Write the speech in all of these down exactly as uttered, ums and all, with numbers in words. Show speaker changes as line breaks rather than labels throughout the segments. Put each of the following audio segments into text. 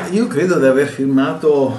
Ma io credo di aver firmato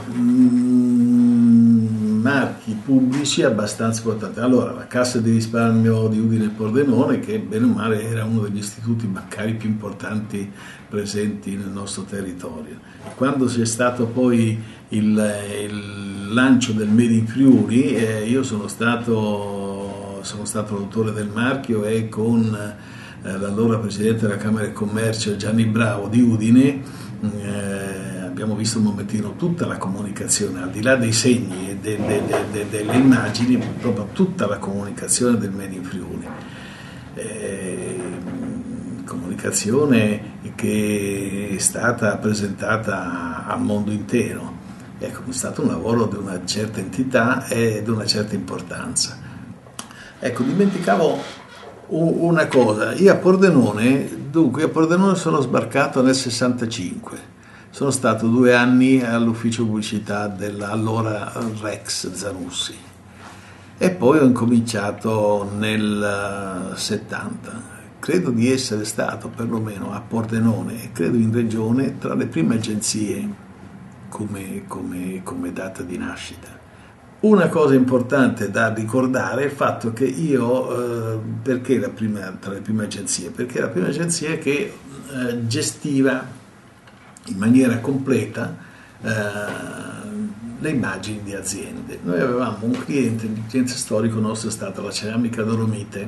mm, marchi pubblici abbastanza importanti. Allora, la Cassa di risparmio di Udine e Pordenone, che bene o male era uno degli istituti bancari più importanti presenti nel nostro territorio. Quando c'è stato poi il, il lancio del Made in Friuli, eh, io sono stato, sono stato l'autore del marchio e con eh, l'allora Presidente della Camera di Commercio Gianni Bravo di Udine, Eh, abbiamo visto un momentino tutta la comunicazione, al di là dei segni e de, de, de, de, delle immagini, proprio tutta la comunicazione del Made in Friuli. Eh, comunicazione che è stata presentata al mondo intero. Ecco, è stato un lavoro di una certa entità e di una certa importanza. Ecco, dimenticavo una cosa, io a Pordenone, dunque a Pordenone sono sbarcato nel sessantacinque, sono stato due anni all'ufficio pubblicità dell'allora Rex Zanussi e poi ho incominciato nel settanta. Credo di essere stato perlomeno a Pordenone e credo in regione tra le prime agenzie come, come, come data di nascita. Una cosa importante da ricordare è il fatto che io, eh, perché la prima, tra le prime agenzie? Perché la prima agenzia che eh, gestiva in maniera completa eh, le immagini di aziende. Noi avevamo un cliente, il cliente storico nostro è stata la Ceramica Dolomite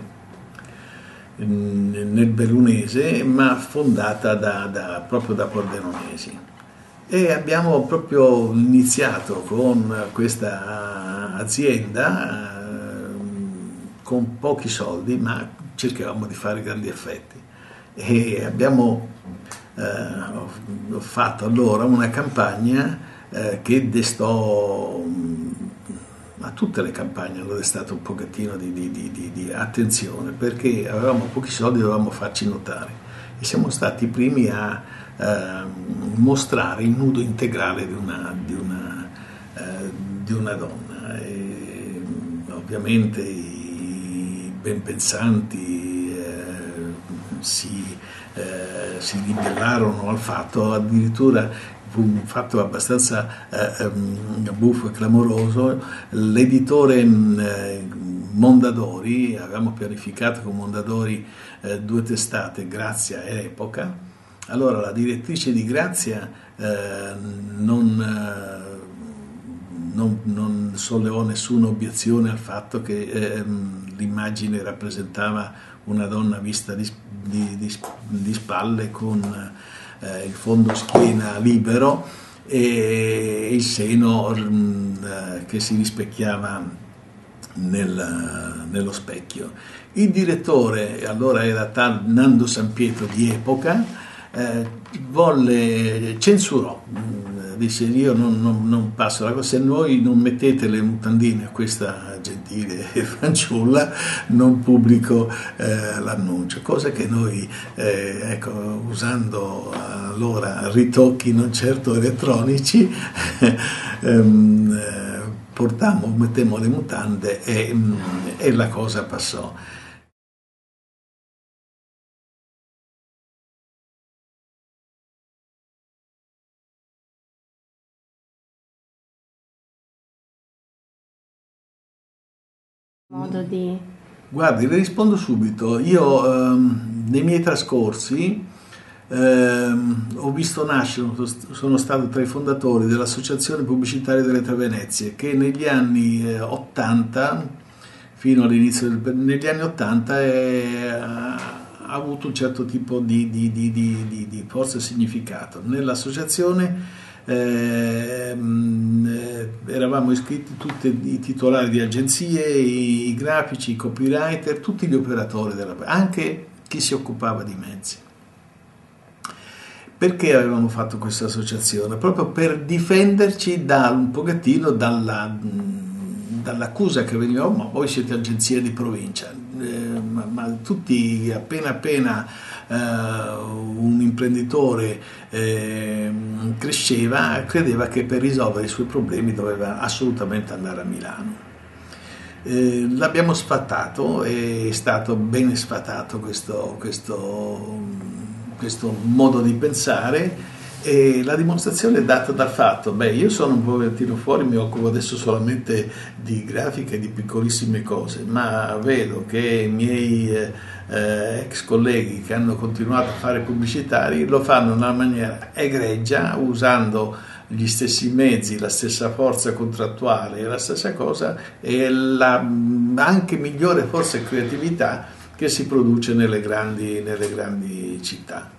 in, nel Bellunese, ma fondata da, da, proprio da pordenonesi. E abbiamo proprio iniziato con questa azienda eh, con pochi soldi, ma cercavamo di fare grandi effetti. E abbiamo eh, fatto allora una campagna eh, che destò, a tutte le campagne hanno destato un pochettino di, di, di, di attenzione, perché avevamo pochi soldi e dovevamo farci notare. E siamo stati i primi a Eh, mostrare il nudo integrale di una, di una, eh, di una donna. E, ovviamente i ben pensanti eh, si, eh, si ribellarono al fatto, addirittura fu un fatto abbastanza eh, buffo e clamoroso. L'editore eh, Mondadori, avevamo pianificato con Mondadori eh, due testate, Grazia e Epoca. Allora la direttrice di Grazia eh, non, eh, non, non sollevò nessuna obiezione al fatto che eh, l'immagine rappresentava una donna vista di, di, di, di spalle con eh, il fondo schiena libero e il seno eh, che si rispecchiava nel, nello specchio. Il direttore allora era tal Nando Sampietro di Epoca. Eh, volle, censurò, dice io non, non, non passo la cosa, se voi non mettete le mutandine a questa gentile fanciulla non pubblico eh, l'annuncio, cosa che noi eh, ecco, usando allora ritocchi non certo elettronici ehm, portammo, mettemmo le mutande e, e la cosa passò.
Modo di...
Guardi, le rispondo subito. Io ehm, nei miei trascorsi ehm, ho visto nascere, sono stato tra i fondatori dell'Associazione Pubblicitaria delle Tre Venezie, che negli anni eh, ottanta, fino all'inizio del, negli anni ottanta è, ha avuto un certo tipo di, di, di, di, di, di forza e significato. Nell'associazione Eh, eravamo iscritti tutti i titolari di agenzie, i, i grafici, i copywriter, tutti gli operatori della, anche chi si occupava di mezzi. Perché avevamo fatto questa associazione? Proprio per difenderci da un pochettino dalla, dall'accusa che veniva, ma voi siete agenzie di provincia, eh, ma, ma tutti appena appena eh, un imprenditore eh, cresceva, credeva che per risolvere i suoi problemi doveva assolutamente andare a Milano. Eh, l'abbiamo sfatato, è stato ben sfatato questo, questo, questo modo di pensare E la dimostrazione è data dal fatto, beh, io sono un pochettino fuori, mi occupo adesso solamente di grafica e di piccolissime cose, ma vedo che i miei eh, ex colleghi che hanno continuato a fare pubblicitari lo fanno in una maniera egregia, usando gli stessi mezzi, la stessa forza contrattuale, la stessa cosa e la anche migliore forse creatività che si produce nelle grandi, nelle grandi città.